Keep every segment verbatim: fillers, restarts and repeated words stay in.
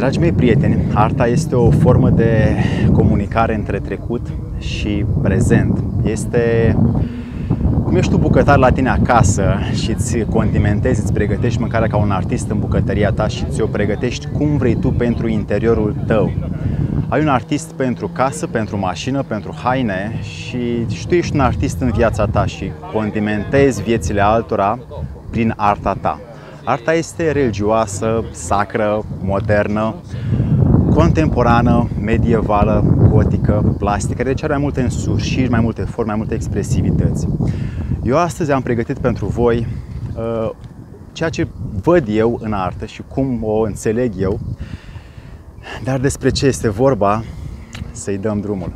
Dragii mei prieteni, arta este o formă de comunicare între trecut și prezent. Este cum ești tu bucătar la tine acasă și îți condimentezi, îți pregătești mâncarea ca un artist în bucătăria ta și ți-o pregătești cum vrei tu pentru interiorul tău. Ai un artist pentru casă, pentru mașină, pentru haine și, și tu ești un artist în viața ta și condimentezi viețile altora prin arta ta. Arta este religioasă, sacră, modernă, contemporană, medievală, gotică, plastică, deci are mai multe însușiri, mai multe forme, mai multe expresivități. Eu astăzi am pregătit pentru voi uh, ceea ce văd eu în artă și cum o înțeleg eu, dar despre ce este vorba, să-i dăm drumul.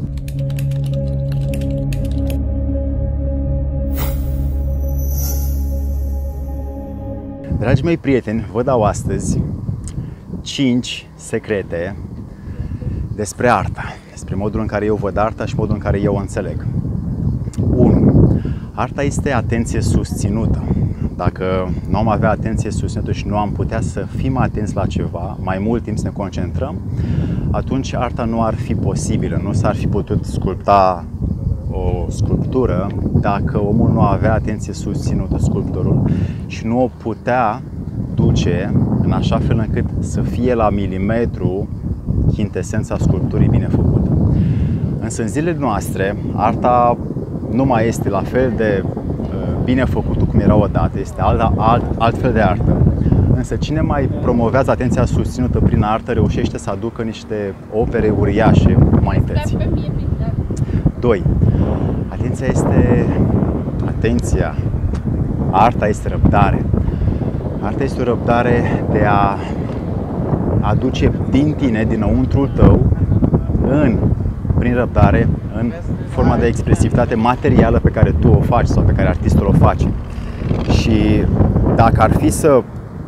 Dragii mei prieteni, vă dau astăzi cinci secrete despre arta, despre modul în care eu văd arta și modul în care eu o înțeleg. unu. Arta este atenție susținută. Dacă nu am avea atenție susținută și nu am putea să fim atenți la ceva, mai mult timp să ne concentrăm, atunci arta nu ar fi posibilă, nu s-ar fi putut sculpta o sculptură dacă omul nu avea atenție susținută, sculptorul, și nu o putea duce în așa fel încât să fie la milimetru chintesența sculpturii bine făcută. Însă în zilele noastre, arta nu mai este la fel de bine făcută cum era odată, este alt, alt, alt fel de artă. Însă cine mai promovează atenția susținută prin artă reușește să aducă niște opere uriașe umanității. doi. Atenția este atenția. Arta este răbdare. Arta este o răbdare de a aduce din tine, dinăuntrul tău, în, prin răbdare, în forma de expresivitate materială pe care tu o faci sau pe care artistul o face. Și dacă ar fi să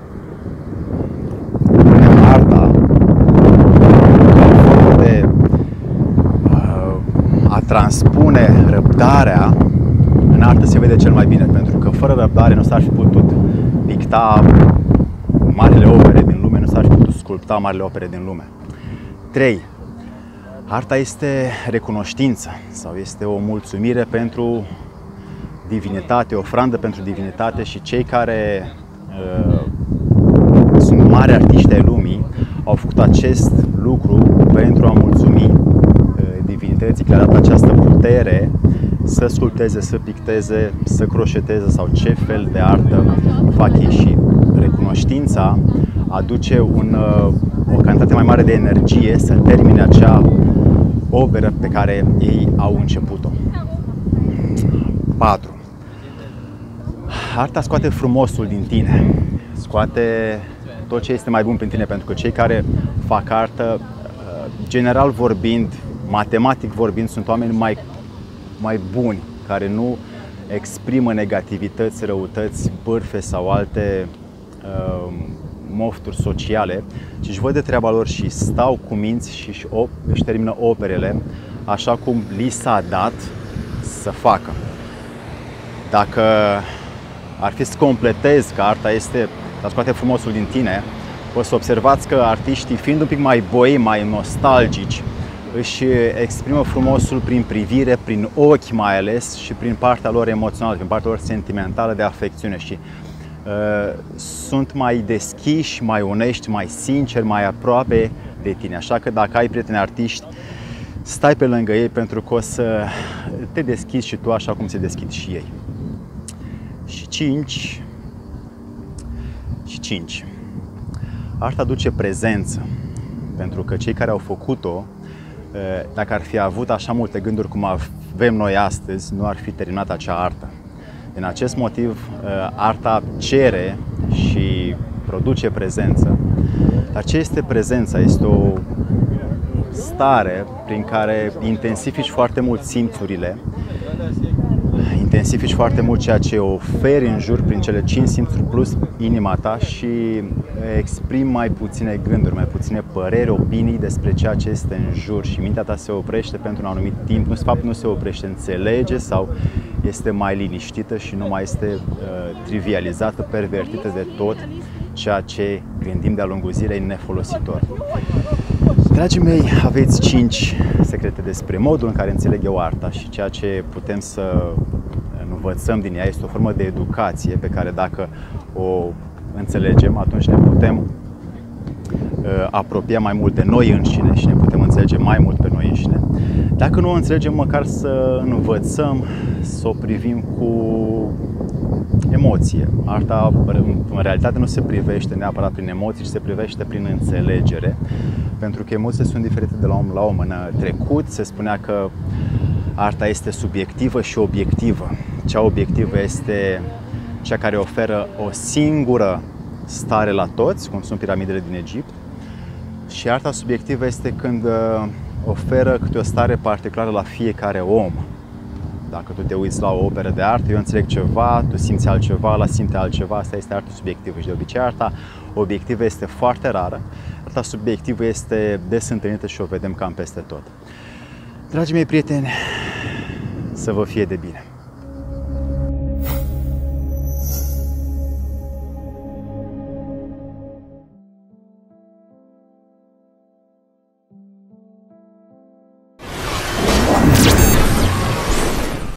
punem arta ca o formă de uh, a transpune răbdarea, în artă se vede cel mai bine, pentru că fără răbdare nu s-ar fi putut picta marile opere din lume, nu s-ar fi putut sculpta marile opere din lume. trei. Arta este recunoștință sau este o mulțumire pentru divinitate, o ofrandă pentru divinitate, și cei care uh, sunt mari artiști ai lumii au făcut acest lucru pentru a mulțumi uh, divinității care a dat această putere să sculpteze, să picteze, să croșeteze sau ce fel de artă fac ei, și recunoștința aduce un, o cantitate mai mare de energie să termine acea operă pe care ei au început-o. patru. Arta scoate frumosul din tine, scoate tot ce este mai bun prin tine, pentru că cei care fac artă, general vorbind, matematic vorbind, sunt oameni mai mai buni, care nu exprimă negativități, răutăți, bârfe sau alte uh, mofturi sociale, ci își văd de treaba lor și stau cu minți și își, op, își termină operele așa cum li s-a dat să facă. Dacă ar fi să completez că arta este a scoate frumosul din tine, o să observați că artiștii, fiind un pic mai boi, mai nostalgici, își exprimă frumosul prin privire, prin ochi mai ales, și prin partea lor emoțională, prin partea lor sentimentală de afecțiune, și uh, sunt mai deschiși, mai onești, mai sinceri, mai aproape de tine. Așa că dacă ai prieteni artiști, stai pe lângă ei, pentru că o să te deschizi și tu așa cum se deschid și ei. Și cinci. Și cinci. Arta aduce prezență, pentru că cei care au făcut-o, dacă ar fi avut așa multe gânduri cum avem noi astăzi, nu ar fi terminat acea artă. Din acest motiv, arta cere și produce prezență. Dar ce este prezența? Este o stare prin care intensifici foarte mult simțurile, intensifici foarte mult ceea ce oferi în jur prin cele cinci simțuri plus inima ta și exprimi mai puține gânduri, mai puține păreri, opinii despre ceea ce este în jur, și mintea ta se oprește pentru un anumit timp. Nu, de fapt, nu se oprește, înțelege sau este mai liniștită și nu mai este uh, trivializată, pervertită de tot ceea ce gândim de-a lungul zilei nefolositor. Dragii mei, aveți cinci secrete despre modul în care înțeleg eu arta și ceea ce putem să învățăm din ea. Este o formă de educație pe care dacă o înțelegem, atunci ne putem apropia mai mult de noi înșine și ne putem înțelege mai mult pe noi înșine. Dacă nu o înțelegem, măcar să învățăm să o privim cu emoție. Arta, în realitate, nu se privește neapărat prin emoții, ci se privește prin înțelegere, pentru că emoțiile sunt diferite de la om la om. În trecut se spunea că arta este subiectivă și obiectivă. Cea obiectivă este cea care oferă o singură stare la toți, cum sunt piramidele din Egipt, și arta subiectivă este când oferă câte o stare particulară la fiecare om. Dacă tu te uiți la o operă de artă, eu înțeleg ceva, tu simți altceva, la simte altceva, asta este arta subiectivă. Și de obicei arta obiectivă este foarte rară, arta subiectivă este des întâlnită și o vedem cam peste tot. Dragii mei prieteni, să vă fie de bine!